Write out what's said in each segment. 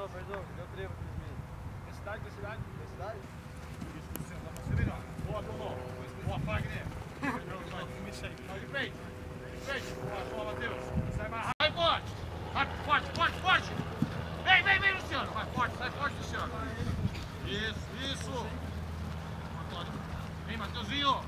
Perdão, deu trevo aqui no meio. Velocidade, velocidade. Velocidade? Isso, você dá pra ser melhor. Boa, Bruno. Boa, Fagner. Vai de frente. De frente. Boa, Matheus. Sai mais rápido. Vai forte. Rápido, forte, forte, forte. Vem, Luciano. Vai forte, sai forte, Luciano. Isso. Vem, Matheusinho.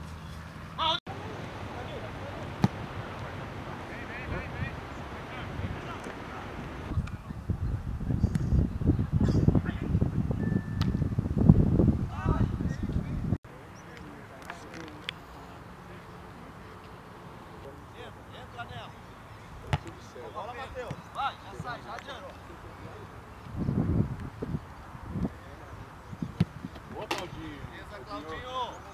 Entra nela. Bola, Matheus. Vai, já sai, já adianta. Boa, Claudinho. Beleza, Claudinho.